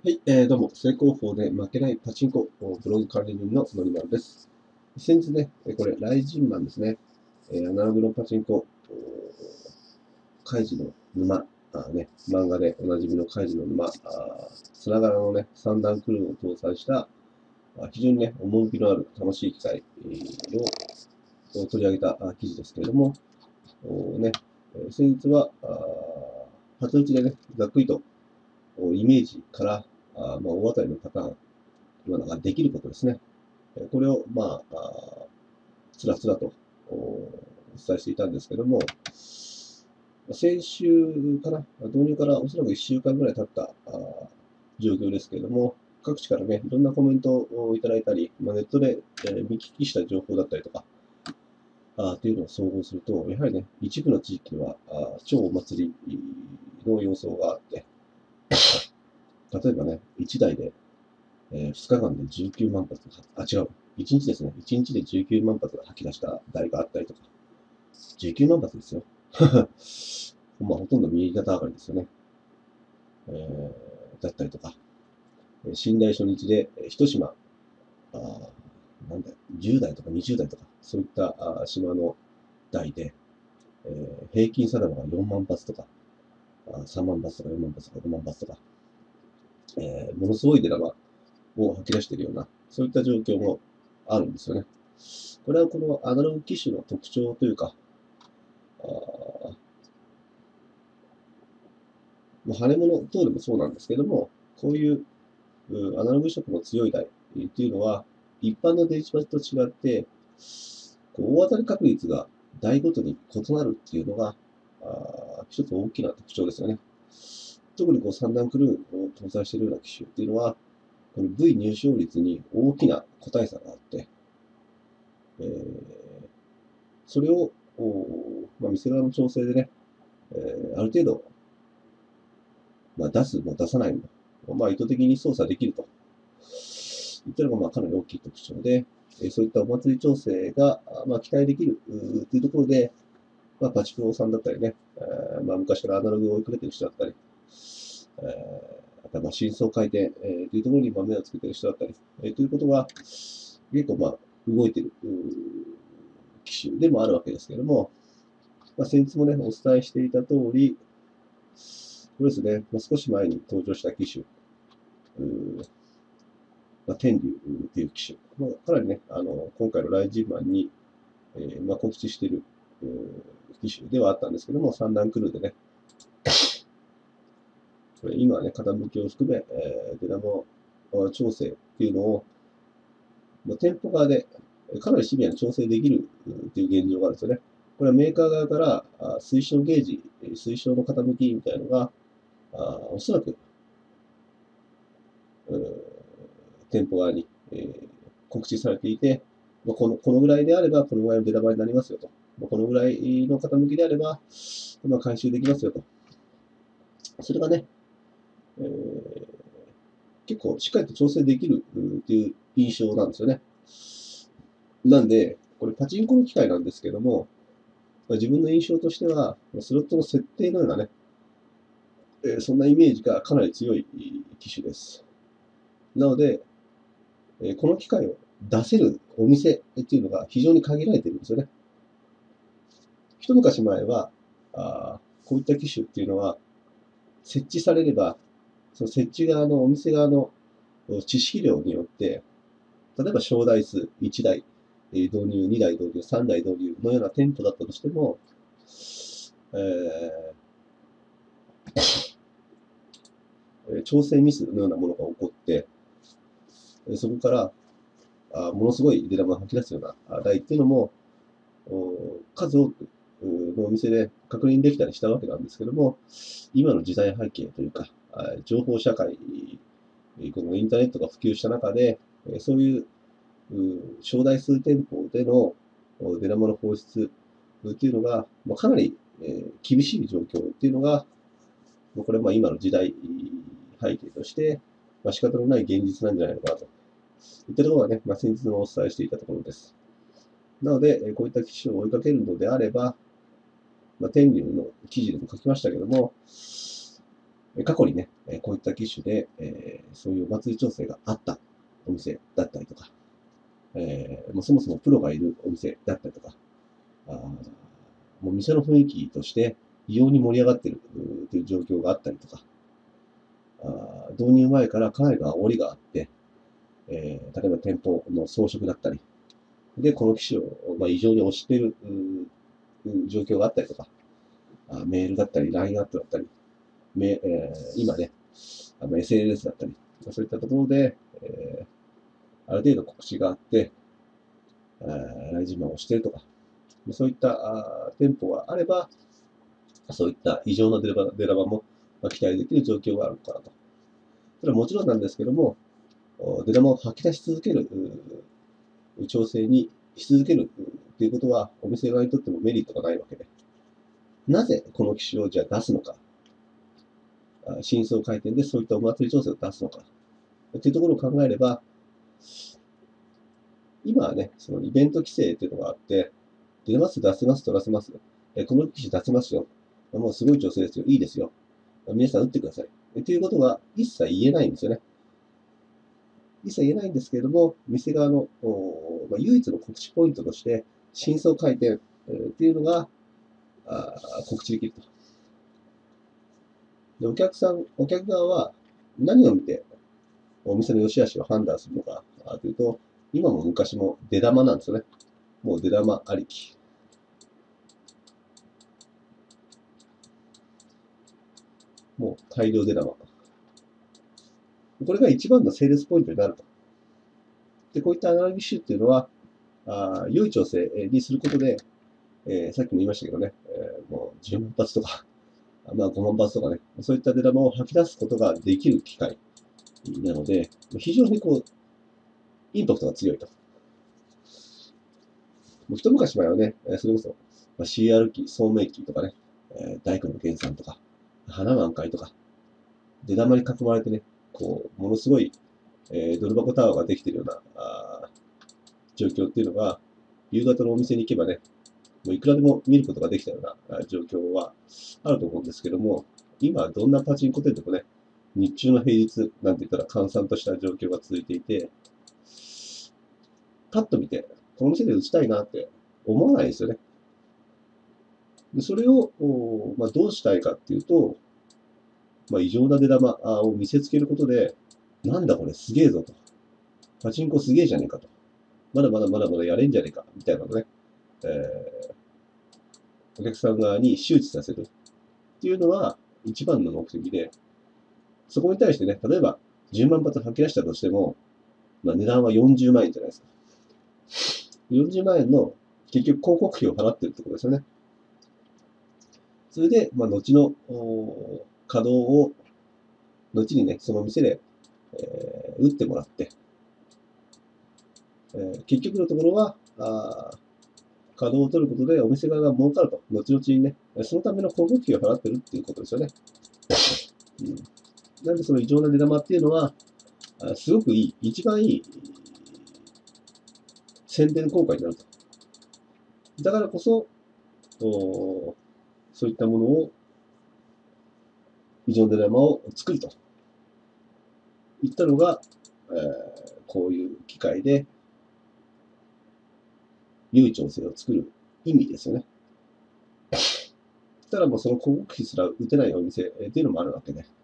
はい、どうも、成功法で負けないパチンコ、ブログ管理人ののりまるです。先日ね、これ、ライジンマンですね、アナログのパチンコ、カイジの沼、漫画でおなじみのカイジの沼、さながらのね、三段クルーを搭載した、非常にね、趣のある楽しい機械を取り上げた記事ですけれども、先日は、初打ちでね、ざっくりとイメージから、大当たりのパターン、ができることですね。これを、つらつらとお伝えしていたんですけども、先週かな、導入からおそらく1週間ぐらい経った状況ですけれども、各地からね、いろんなコメントをいただいたり、ネットで見聞きした情報だったりとか、っていうのを総合すると、やはりね、一部の地域では超お祭りの様相があって、例えばね、1台で2日間で19万発、違う、1日ですね、1日で19万発が吐き出した台があったりとか、19万発ですよ。ほとんど右肩上がりですよね。だったりとか、寝台初日で一島、あなんだ、10代とか20代とか、そういった島の台で、平均定まが4万発とか、3万発とか4万発とか5万発とか、ものすごい出玉を吐き出しているような、そういった状況もあるんですよね。これはこのアナログ機種の特徴というか、腫れ物等でもそうなんですけども、こういうアナログ色の強い台っていうのは、一般の電子バチと違って、大当たり確率が台ごとに異なるっていうのが、一つ大きな特徴ですよね。特に三段クルーを搭載しているような機種っていうのは、この V 入賞率に大きな個体差があって、それを、店側の調整でね、ある程度、出すも出さないも、意図的に操作できるといったのがかなり大きい特徴で、そういったお祭り調整が期待できるというところで、パチプロさんだったりね、昔からアナログを追いかけてる人だったり、あとは真相回転、というところに目をつけてる人だったり、ということが結構動いてる機種でもあるわけですけれども、先日もね、お伝えしていた通り、これですね、少し前に登場した機種、天竜っていう機種、かなりね、今回のライジンマンに、告知している機種ではあったんですけども、三段クルーでね、今はね、傾きを含め、デナモ調整っていうのを、店舗側でかなりシビアに調整できるっていう現状があるんですよね。これはメーカー側から推奨ゲージ、推奨の傾きみたいなのが、おそらく、店舗側に、告知されていて、このぐらいであれば、このぐらいの出玉になりますよと。このぐらいの傾きであれば、回収できますよと。それがね、結構しっかりと調整できるっていう印象なんですよね。なんで、これパチンコの機械なんですけども、自分の印象としては、スロットの設定のようなね、そんなイメージがかなり強い機種です。なので、この機械を出せるお店っていうのが非常に限られてるんですよね。一昔前は、こういった機種っていうのは、設置されれば、その設置側のお店側の知識量によって、例えば小台数1台導入、2台導入、3台導入のような店舗だったとしても、調整ミスのようなものが起こって、そこからものすごい出玉が吐き出すような台っていうのも、数多くのお店で確認できたりしたわけなんですけども、今の時代背景というか、情報社会、このインターネットが普及した中で、そういう小台数店舗での出玉の放出っていうのが、かなり厳しい状況っていうのが、これは今の時代背景として、仕方のない現実なんじゃないのかなといったところがね、先日もお伝えしていたところです。なので、こういった機種を追いかけるのであれば、天竜の記事でも書きましたけども、 過去にね、こういった機種で、そういうお祭り調整があったお店だったりとか、もうそもそもプロがいるお店だったりとか、もう店の雰囲気として異様に盛り上がっているという状況があったりとか、導入前からかなりの煽りがあって、例えば店舗の装飾だったり、で、この機種を、異常に推している状況があったりとか、メールだったり、LINE アップだったり、今ね、SNS だったり、そういったところで、ある程度告知があって、ライジンマンをしているとか、そういった店舗があれば、そういった異常な出ラバも期待できる状況があるのかなと。それはもちろんなんですけども、出玉を吐き出し続ける、調整にし続けるということは、お店側にとってもメリットがないわけで、なぜこの機種をじゃあ出すのか、新装開店でそういったお祭り調整を出すのか、というところを考えれば、今はね、そのイベント規制というのがあって、出ます、出せます、取らせます。この機種出せますよ。もうすごい調整ですよ。いいですよ。皆さん打ってください。ということは一切言えないんですよね。一切言えないんですけれども、店側の唯一の告知ポイントとして、新装開店っていうのが告知できると。で、お客側は何を見てお店の良し悪しを判断するのかというと、今も昔も出玉なんですよね。もう出玉ありき。もう大量出玉。これが一番のセールスポイントになると。で、こういったアナログ機種っていうのは、良い調整にすることで、さっきも言いましたけどね、もう10万発とか、5万発とかね、そういった出玉を吐き出すことができる機械なので、非常にインパクトが強いと。もう一昔前はね、それこそ、CR 機、聡明機とかね、大工の原産とか、花満開とか、出玉に囲まれてね、ものすごい、ドル箱タワーができているような状況っていうのが、夕方のお店に行けばね、もういくらでも見ることができたような状況はあると思うんですけども、今どんなパチンコ店でもね、日中の平日なんて言ったら閑散とした状況が続いていて、パッと見て、この店で打ちたいなって思わないですよね。でそれを、どうしたいかっていうと、異常な出玉を見せつけることで、なんだこれすげえぞと。パチンコすげえじゃねえかと。まだまだまだまだやれんじゃねえか、みたいなのね、お客さん側に周知させるっていうのは一番の目的で、そこに対してね、例えば10万発吐き出したとしても、値段は40万円じゃないですか。40万円の結局広告費を払ってるってことですよね。それで、後の稼働を、後にね、その店で、打ってもらって、結局のところは、稼働を取ることでお店側が儲かると。後々にね、そのための広告費を払ってるっていうことですよね。なんでその異常な出玉っていうのは、すごくいい、一番いい宣伝効果になると。だからこそ、そういったものを、異常な出玉を作るといったのが、こういう機会で、良い調整を作る意味ですよね。ただもうその広告費すら打てないお店っていうのもあるわけで、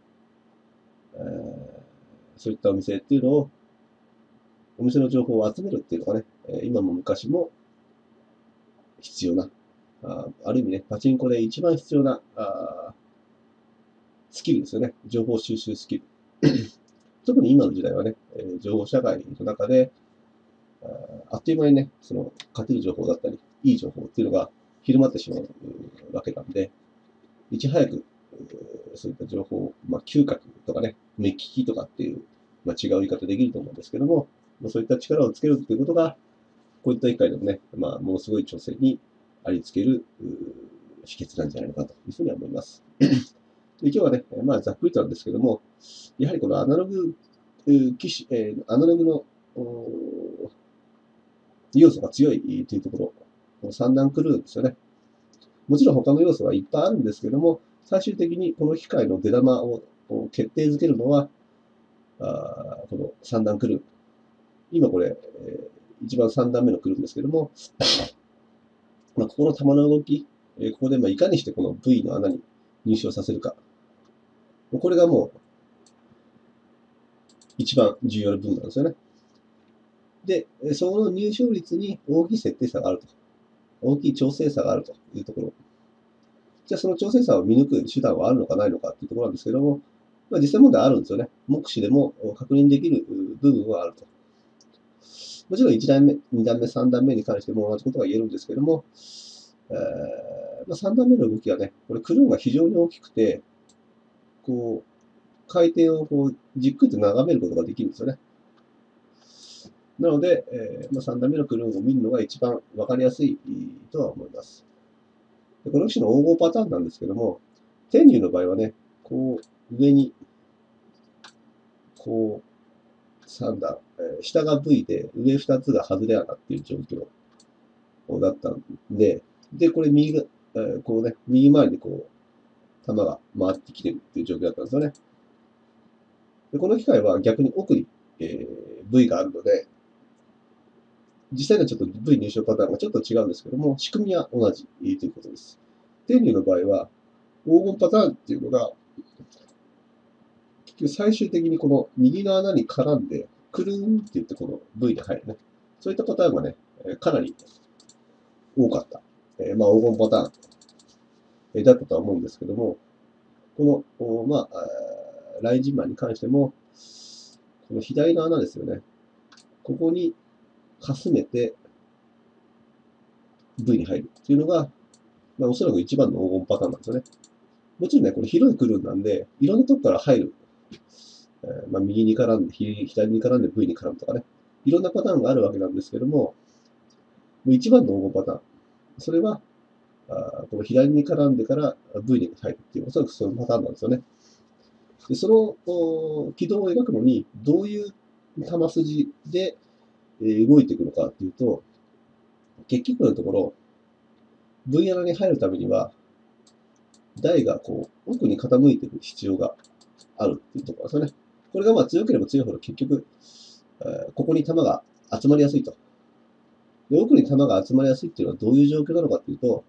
そういったお店っていうのを、お店の情報を集めるっていうのがね、今も昔も必要な、ある意味ね、パチンコで一番必要なスキルですよね。情報収集スキル。特に今の時代はね、情報社会の中で、あっという間にね、その勝てる情報だったり、いい情報っていうのが広まってしまうわけなんで、いち早く、そういった情報、嗅覚とかね、目利きとかっていう、違う言い方できると思うんですけども、そういった力をつけるっていうことが、こういった機会でもね、ものすごい調整にありつける秘訣なんじゃないのかというふうには思います。で今日はね、ざっくりとなんですけども、やはりこのアナログ機種、アナログの要素が強いというところ、三段来るんですよね。もちろん他の要素はいっぱいあるんですけども、最終的にこの機械の出玉を決定づけるのは、この3段クルーン。今これ、一番3段目のクルーンですけども、ここの玉の動き、ここでいかにしてこの V の穴に入手をさせるか。これがもう一番重要な部分なんですよね。で、その入賞率に大きい設定差があると。大きい調整差があるというところ。じゃあその調整差を見抜く手段はあるのかないのかっていうところなんですけども、実際問題あるんですよね。目視でも確認できる部分はあると。もちろん1段目、2段目、3段目に関しても同じことが言えるんですけども、3段目の動きはね、これクルーンが非常に大きくて、回転をじっくりと眺めることができるんですよね。なので、3段目のクルーンを見るのが一番わかりやすいとは思います。でこの種の黄金パターンなんですけども、天竜の場合はね、上に、3段、下が V で上2つが外れ穴っていう状況だったんで、これ右が、右回りに弾が回ってきてるっていう状況だったんですよね。でこの機械は逆に奥に、V があるので、実際のちょっと V 入賞パターンがちょっと違うんですけども、仕組みは同じということです。天竜の場合は、黄金パターンっていうのが、結局最終的にこの右の穴に絡んで、くるーんって言ってこの V に入るね。そういったパターンがね、かなり多かった。黄金パターンだったとは思うんですけども、この、ライジンマンに関しても、この左の穴ですよね。ここにかすめて V に入るっていうのが、おそらく一番の黄金パターンなんですよね。もちろんね、これ広いクルーンなんで、いろんなとこから入る。右に絡んで、左に絡んで V に絡むとかね。いろんなパターンがあるわけなんですけども、一番の黄金パターン。それは、この左に絡んでから V に入るっていう、おそらくそのパターンなんですよね。でその軌道を描くのに、どういう球筋で動いていくのかっていうと、結局のところ、V 穴に入るためには、台が奥に傾いている必要があるっていうところですよね。これが強ければ強いほど結局、ここに球が集まりやすいと。で奥に球が集まりやすいっていうのはどういう状況なのかっていうと、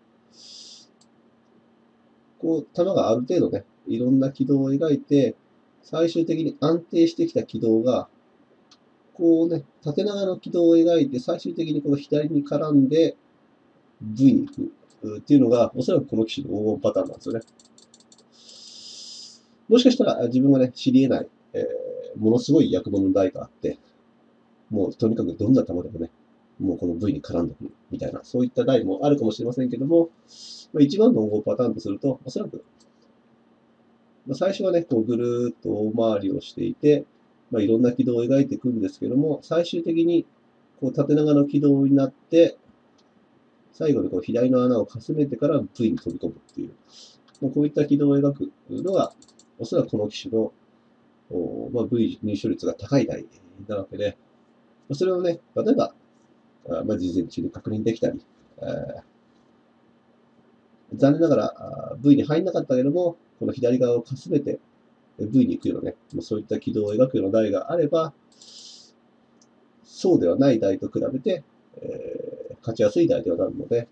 球がある程度ね、いろんな軌道を描いて、最終的に安定してきた軌道が、縦長の軌道を描いて、最終的にこの左に絡んで V に行くっていうのが、おそらくこの機種の黄金パターンなんですよね。もしかしたら自分がね、知り得ない、ものすごい役物の台があって、もうとにかくどんな球でもね、もうこの V に絡んでくるみたいな、そういった台もあるかもしれませんけども、一番の黄金パターンとすると、おそらく、最初はね、ぐるーっと大回りをしていて、いろんな軌道を描いていくんですけども、最終的に縦長の軌道になって、最後に左の穴をかすめてから V に飛び込むっていう、こういった軌道を描くのが、おそらくこの機種の、V 入手率が高い台なわけで、それをね、例えば、事前中に確認できたり、残念ながら V に入んなかったけども、この左側をかすめて V に行くようなね、そういった軌道を描くような台があれば、そうではない台と比べて、勝ちやすい台ではなるので、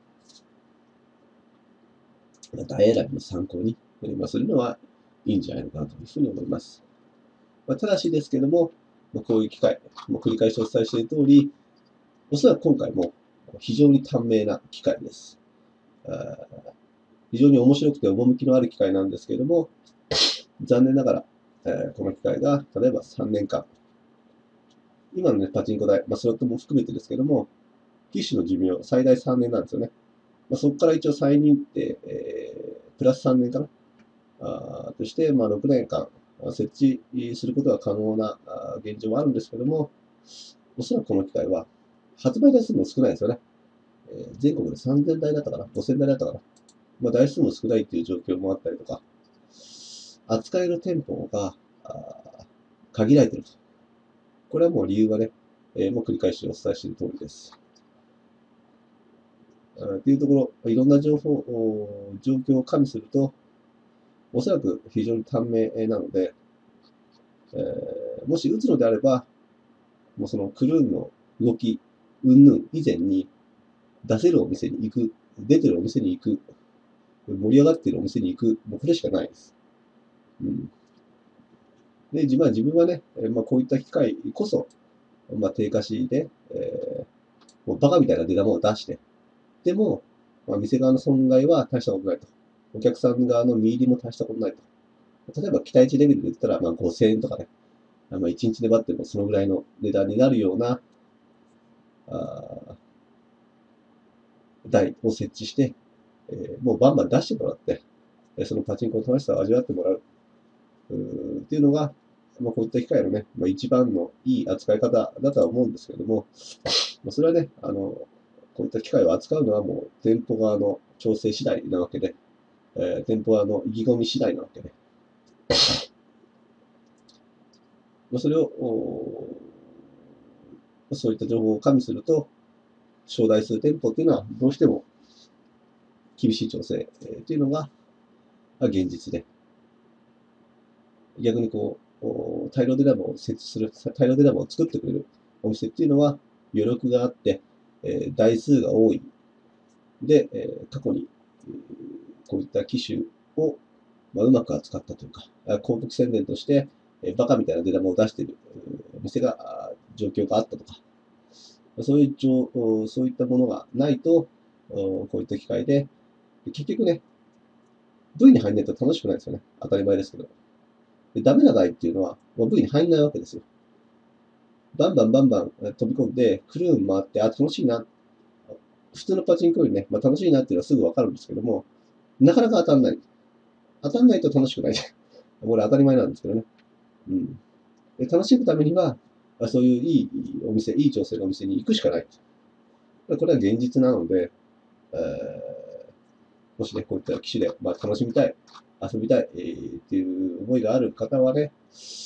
台選びの参考にするのはいいんじゃないのかなというふうに思います。ただしですけども、こういう機会、繰り返しお伝えしている通り、おそらく今回も非常に短命な機会です。非常に面白くて趣のある機会なんですけれども、残念ながら、この機会が例えば3年間、今のね、パチンコ台、スロットも含めてですけども、機種の寿命最大3年なんですよね。そこから一応再認定、プラス3年かなとして、6年間設置することが可能な現状はあるんですけども、おそらくこの機械は発売台数も少ないですよね。全国で3000台だったかな ?5000 台だったかな台数も少ないっていう状況もあったりとか、扱える店舗が限られていると。これはもう理由はね、もう繰り返しお伝えしている通りです。というところ、いろんな状況を加味すると、 おそらく非常に短命なので、もし打つのであれば、もうそのクルーンの動き、云々以前に出せるお店に行く、出てるお店に行く、盛り上がってるお店に行く、もうこれしかないです。うん。で、自分はね、こういった機会こそ、低下しで、もうバカみたいな出玉を出して、でも、店側の損害は大したことないと。お客さん側の見入りも大したことないと。例えば期待値レベルで言ったら、5000円とかね、1日粘ってもそのぐらいの値段になるような、台を設置して、もうバンバン出してもらって、そのパチンコの楽しさを味わってもらうっていうのが、こういった機会のね、一番のいい扱い方だとは思うんですけれども、それはね、こういった機会を扱うのはもう店舗側の調整次第なわけで、店舗側の意気込み次第なわけで、それを、そういった情報を加味すると、小台数店舗っていうのはどうしても厳しい調整っていうのが現実で、逆に大量デラボを設置する、大量デラボを作ってくれるお店っていうのは余力があって、台数が多い。で、過去にこういった機種をうまく扱ったというか、広告宣伝としてバカみたいなデラボを出しているお店が、状況があったとか、そういったものがないと、こういった機会で、結局ね、V に入んないと楽しくないですよね。当たり前ですけど。でダメな台っていうのは、V に入んないわけですよ。バンバン飛び込んで、クルーン回って、楽しいな。普通のパチンコよりね、楽しいなっていうのはすぐわかるんですけども、なかなか当たんない。当たんないと楽しくない。これ当たり前なんですけどね。うん。で楽しむためには、そういういいお店、いい調整のお店に行くしかない。これは現実なので、もしね、こういった機種で、楽しみたい、遊びたい、っていう思いがある方はね、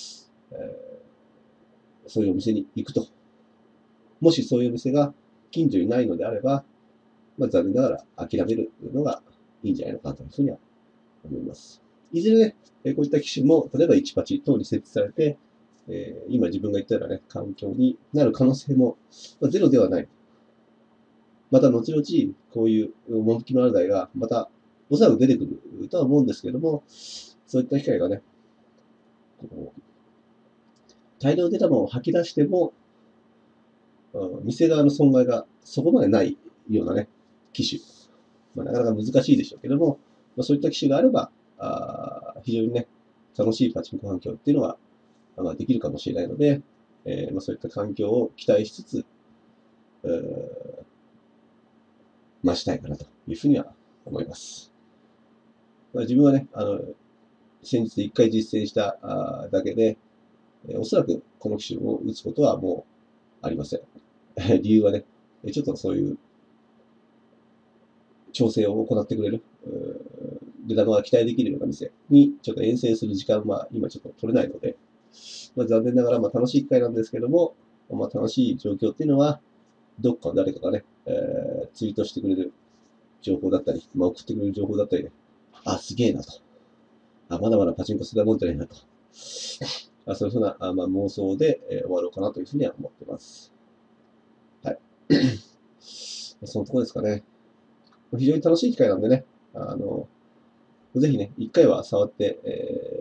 そういうお店に行くと。もしそういうお店が近所にないのであれば、残念ながら諦めるのがいいんじゃないのかなというふうには思います。いずれね、こういった機種も、例えば1パチ等に設置されて、今自分が言ったようなね、環境になる可能性も、ゼロではない。また後々、こういう趣のある台が、また、おそらく出てくるとは思うんですけども、そういった機会がね、大量データを吐き出しても、店側の損害がそこまでないようなね、機種。なかなか難しいでしょうけども、そういった機種があれば、非常にね、楽しいパチンコ環境っていうのは、できるかもしれないので、そういった環境を期待しつつ、増したいかなというふうには思います。自分はね、先日1回実践しただけで、おそらくこの機種を打つことはもうありません。理由はね、ちょっとそういう調整を行ってくれる、出玉が期待できるような店にちょっと遠征する時間は今ちょっと取れないので、残念ながら楽しい機会なんですけども、楽しい状況っていうのは、どっか誰かがね、ツイートしてくれる情報だったり、送ってくれる情報だったりで、すげえなと。まだまだパチンコするもんじゃないなと。そういうふうな妄想で、終わろうかなというふうには思ってます。はい。そのところですかね。非常に楽しい機会なんでね、ぜひね、一回は触って、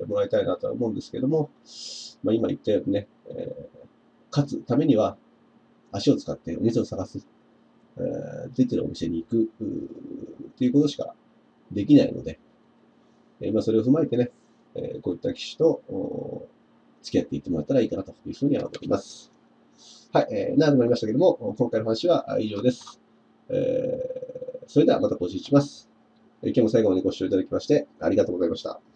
もらいたいなとは思うんですけども、今言ったようにね、勝つためには足を使ってお店を探す、出てるお店に行くっていうことしかできないので、それを踏まえてね、こういった機種と付き合っていってもらったらいいかなというふうには思います。はい、長くなりましたけども、今回の話は以上です。それではまた更新します。今日も最後までご視聴いただきましてありがとうございました。